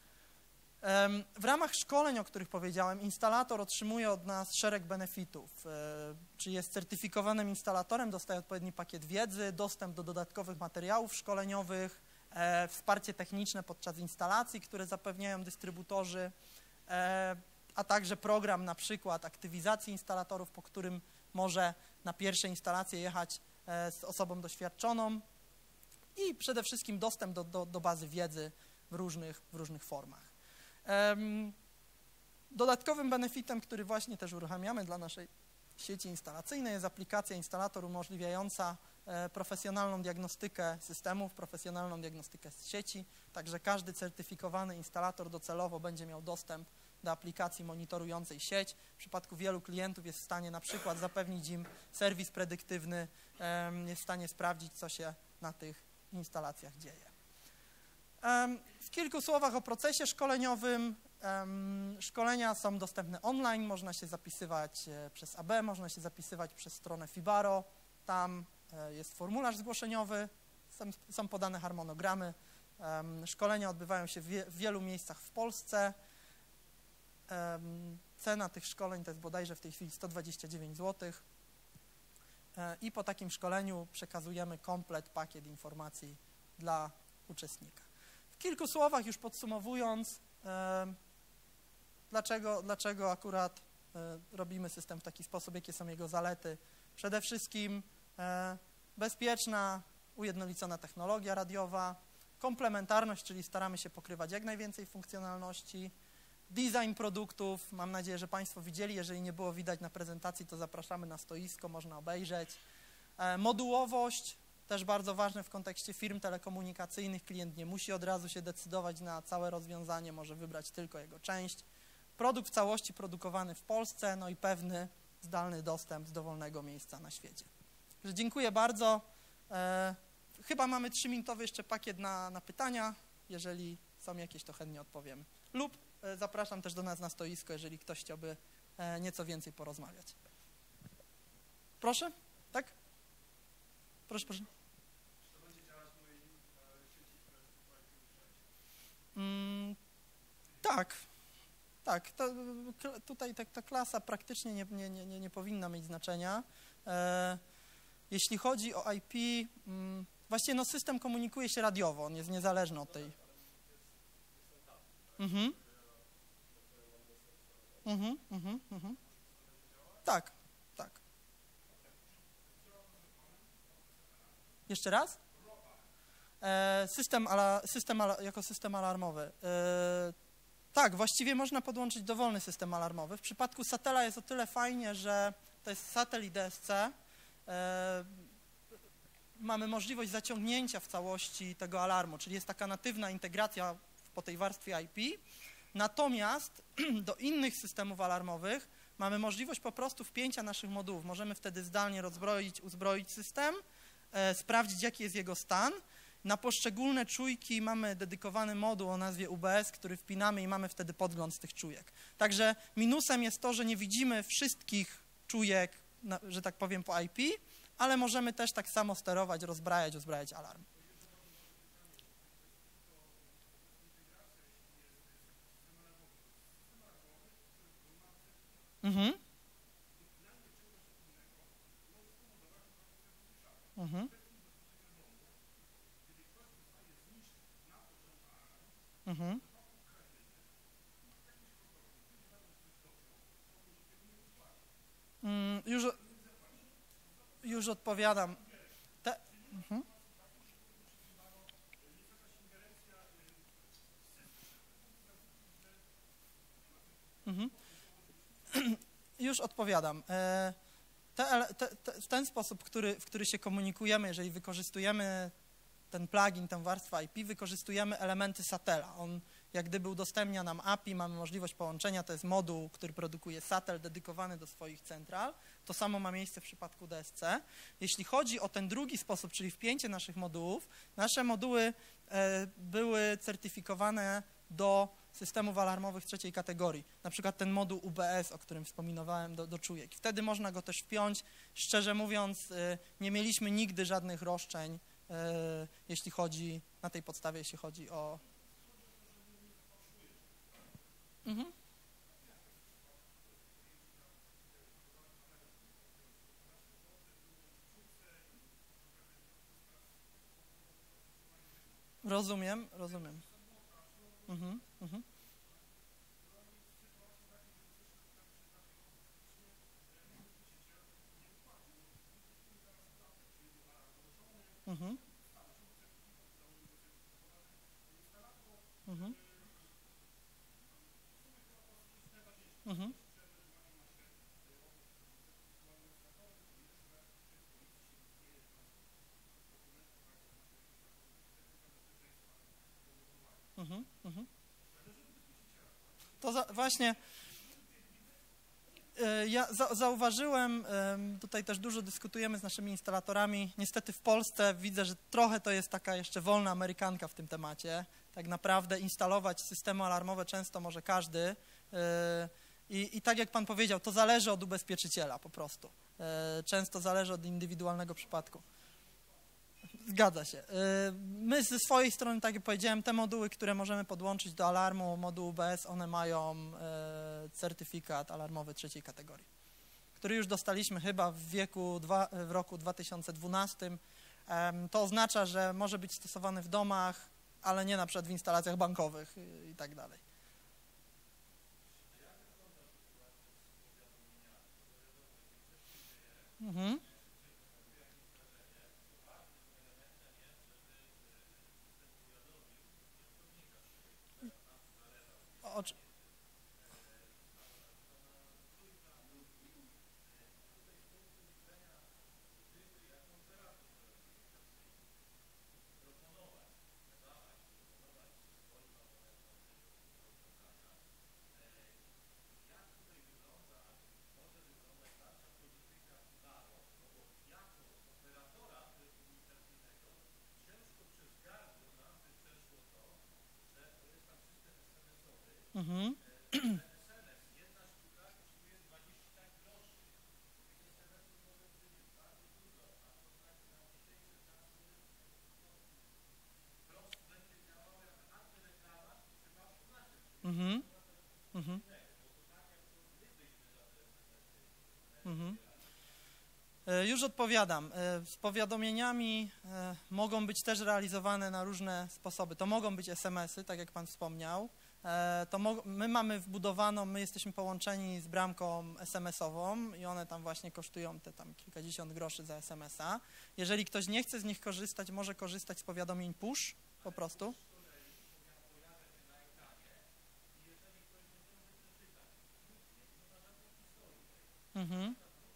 W ramach szkoleń, o których powiedziałem, instalator otrzymuje od nas szereg benefitów. Czy jest certyfikowanym instalatorem, dostaje odpowiedni pakiet wiedzy, dostęp do dodatkowych materiałów szkoleniowych, wsparcie techniczne podczas instalacji, które zapewniają dystrybutorzy, a także program na przykład aktywizacji instalatorów, po którym może na pierwsze instalacje jechać z osobą doświadczoną i przede wszystkim dostęp do, do, do bazy wiedzy w różnych, w różnych formach. Dodatkowym benefitem, który właśnie też uruchamiamy dla naszej sieci instalacyjnej, jest aplikacja instalator umożliwiająca profesjonalną diagnostykę systemów, profesjonalną diagnostykę sieci, także każdy certyfikowany instalator docelowo będzie miał dostęp do aplikacji monitorującej sieć. W przypadku wielu klientów jest w stanie na przykład zapewnić im serwis predyktywny, jest w stanie sprawdzić, co się na tych instalacjach dzieje. W kilku słowach o procesie szkoleniowym. Szkolenia są dostępne online, można się zapisywać przez A B, można się zapisywać przez stronę Fibaro. Tam jest formularz zgłoszeniowy, są, są podane harmonogramy. Szkolenia odbywają się w wielu miejscach w Polsce. Cena tych szkoleń to jest bodajże w tej chwili sto dwadzieścia dziewięć złotych. I po takim szkoleniu przekazujemy komplet, pakiet informacji dla uczestnika. W kilku słowach już podsumowując, dlaczego, dlaczego akurat robimy system w taki sposób, jakie są jego zalety. Przede wszystkim bezpieczna, ujednolicona technologia radiowa, komplementarność, czyli staramy się pokrywać jak najwięcej funkcjonalności, design produktów, mam nadzieję, że Państwo widzieli, jeżeli nie było widać na prezentacji, to zapraszamy na stoisko, można obejrzeć. Modułowość, też bardzo ważne w kontekście firm telekomunikacyjnych, klient nie musi od razu się decydować na całe rozwiązanie, może wybrać tylko jego część. Produkt w całości produkowany w Polsce, no i pewny zdalny dostęp z dowolnego miejsca na świecie. Także dziękuję bardzo. E, chyba mamy trzyminutowy jeszcze pakiet na, na pytania. Jeżeli są jakieś, to chętnie odpowiem. Lub e, zapraszam też do nas na stoisko, jeżeli ktoś chciałby e, nieco więcej porozmawiać. Proszę? Tak? Proszę, proszę. Mm, tak. Tak, to, tutaj ta, ta klasa praktycznie nie, nie, nie, nie powinna mieć znaczenia. E, jeśli chodzi o I P, mm, właściwie no, system komunikuje się radiowo, on jest niezależny od tej... Mhm. Mhm, mhm, mhm. Tak, tak. Jeszcze raz? E, system, ala, system ala, jako system alarmowy. E, Tak, właściwie można podłączyć dowolny system alarmowy. W przypadku Satela jest o tyle fajnie, że to jest Satel i D S C. E, mamy możliwość zaciągnięcia w całości tego alarmu, czyli jest taka natywna integracja po tej warstwie I P. Natomiast do innych systemów alarmowych mamy możliwość po prostu wpięcia naszych modułów. Możemy wtedy zdalnie rozbroić, uzbroić system, e, sprawdzić, jaki jest jego stan. Na poszczególne czujki mamy dedykowany moduł o nazwie U B S, który wpinamy i mamy wtedy podgląd z tych czujek. Także minusem jest to, że nie widzimy wszystkich czujek, że tak powiem, po I P, ale możemy też tak samo sterować, rozbrajać, uzbrajać alarm. Mhm. Mhm. Mhm. Mm, już, już odpowiadam. Te, mhm. Mhm. Już odpowiadam. E, te, te, te, w ten sposób, który, w który się komunikujemy, jeżeli wykorzystujemy ten plugin, tę warstwę I P, wykorzystujemy elementy Satela. On jak gdyby udostępnia nam A P I, mamy możliwość połączenia, to jest moduł, który produkuje Satel dedykowany do swoich central. To samo ma miejsce w przypadku D S C. Jeśli chodzi o ten drugi sposób, czyli wpięcie naszych modułów, nasze moduły e, były certyfikowane do systemów alarmowych trzeciej kategorii. Na przykład ten moduł U B S, o którym wspominałem, do, do czujek. Wtedy można go też wpiąć. Szczerze mówiąc, e, nie mieliśmy nigdy żadnych roszczeń, e, jeśli chodzi, na tej podstawie, jeśli chodzi o... Mhm. Rozumiem, rozumiem. Mhm, mhm. Mhm. Mhm. Mhm. Mhm. Mhm. To za, właśnie y, ja za, zauważyłem, y, tutaj też dużo dyskutujemy z naszymi instalatorami. Niestety w Polsce widzę, że trochę to jest taka jeszcze wolna amerykanka w tym temacie. Tak naprawdę instalować systemy alarmowe często może każdy. Y, i, I tak jak Pan powiedział, to zależy od ubezpieczyciela po prostu. Y, często zależy od indywidualnego przypadku. Zgadza się. My ze swojej strony, tak jak powiedziałem, te moduły, które możemy podłączyć do alarmu, moduł B S, one mają certyfikat alarmowy trzeciej kategorii, który już dostaliśmy chyba w wieku dwa, w roku dwa tysiące dwunastym. To oznacza, że może być stosowany w domach, ale nie na przykład w instalacjach bankowych i tak dalej. Mhm. O, mhm. Mhm. Mhm. Mhm. Już odpowiadam. Z powiadomieniami mogą być też realizowane na różne sposoby. To mogą być es em esy, tak jak Pan wspomniał. To my mamy wbudowaną, my jesteśmy połączeni z bramką es em esową i one tam właśnie kosztują te tam kilkadziesiąt groszy za es em esa. Jeżeli ktoś nie chce z nich korzystać, może korzystać z powiadomień push po prostu. Mhm.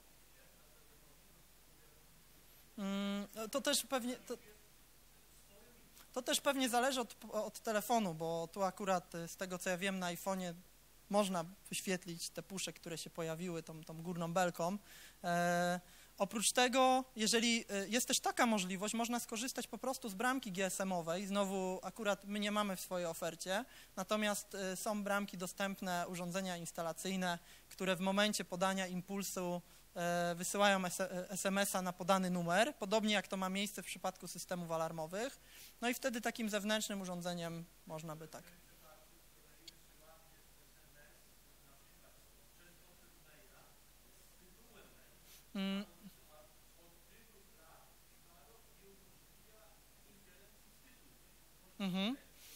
To też pewnie... To... To też pewnie zależy od, od telefonu, bo tu akurat z tego, co ja wiem, na iPhone'ie można wyświetlić te pusze, które się pojawiły tą, tą górną belką. E, oprócz tego, jeżeli jest też taka możliwość, można skorzystać po prostu z bramki G S M-owej. Znowu akurat my nie mamy w swojej ofercie, natomiast są bramki dostępne, urządzenia instalacyjne, które w momencie podania impulsu wysyłają es em esa na podany numer, podobnie jak to ma miejsce w przypadku systemów alarmowych. No i wtedy takim zewnętrznym urządzeniem można by tak. Mm. Mhm.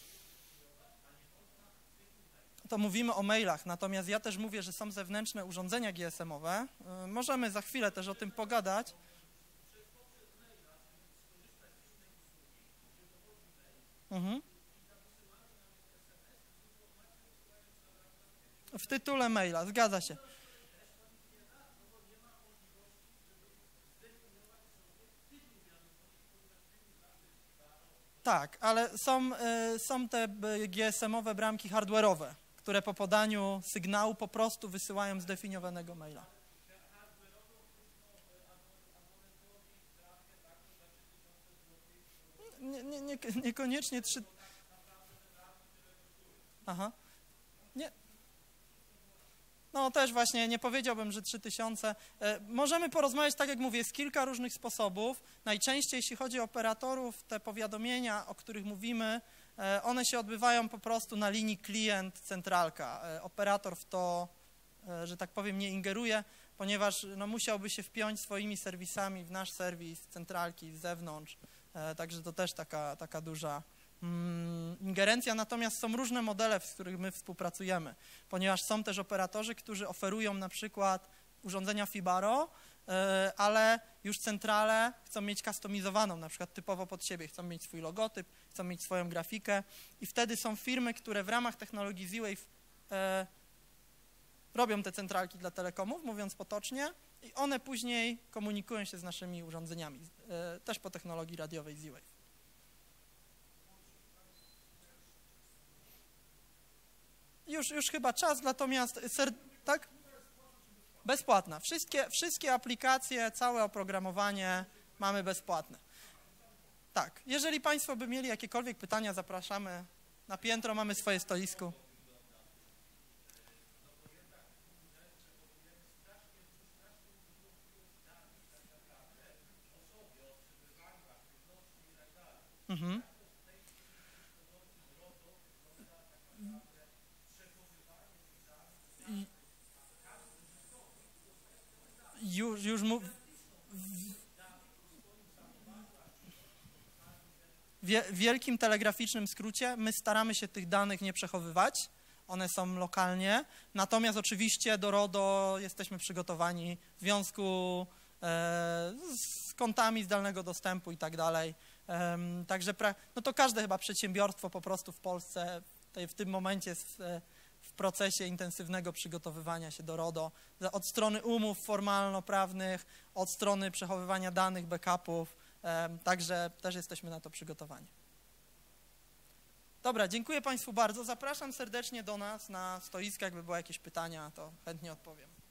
To mówimy o mailach, natomiast ja też mówię, że są zewnętrzne urządzenia G S M-owe. Możemy za chwilę też o tym pogadać. Mhm. W tytule maila, zgadza się. Tak, ale są, są te G S M-owe bramki hardware'owe, które po podaniu sygnału po prostu wysyłają zdefiniowanego maila. Nie, nie, nie, niekoniecznie trzy... Aha. Nie. No też właśnie nie powiedziałbym, że trzy tysiące. Możemy porozmawiać, tak jak mówię, jest kilka różnych sposobów. Najczęściej, jeśli chodzi o operatorów, te powiadomienia, o których mówimy, one się odbywają po prostu na linii klient-centralka. Operator w to, że tak powiem, nie ingeruje, ponieważ no, musiałby się wpiąć swoimi serwisami w nasz serwis centralki z zewnątrz. Także to też taka, taka duża mm, ingerencja. Natomiast są różne modele, z których my współpracujemy, ponieważ są też operatorzy, którzy oferują na przykład urządzenia Fibaro, ale już centrale chcą mieć kustomizowaną, na przykład typowo pod siebie, chcą mieć swój logotyp, chcą mieć swoją grafikę i wtedy są firmy, które w ramach technologii Z-Wave e, robią te centralki dla telekomów, mówiąc potocznie, i one później komunikują się z naszymi urządzeniami, e, też po technologii radiowej Z-Wave. Już, już chyba czas, natomiast ser, tak? Bezpłatna. Wszystkie, wszystkie aplikacje, całe oprogramowanie mamy bezpłatne. Tak. Jeżeli Państwo by mieli jakiekolwiek pytania, zapraszamy na piętro, mamy swoje stoisko. już, już mu... W wielkim telegraficznym skrócie my staramy się tych danych nie przechowywać, one są lokalnie, natomiast oczywiście do RODO jesteśmy przygotowani w związku e, z kontami zdalnego dostępu i tak dalej. E, także pra, no to każde chyba przedsiębiorstwo po prostu w Polsce w tym momencie jest w, w procesie intensywnego przygotowywania się do RODO, od strony umów formalno-prawnych, od strony przechowywania danych, backupów, e, także też jesteśmy na to przygotowani. Dobra, dziękuję Państwu bardzo. Zapraszam serdecznie do nas na stoisko. Jakby były jakieś pytania, to chętnie odpowiem.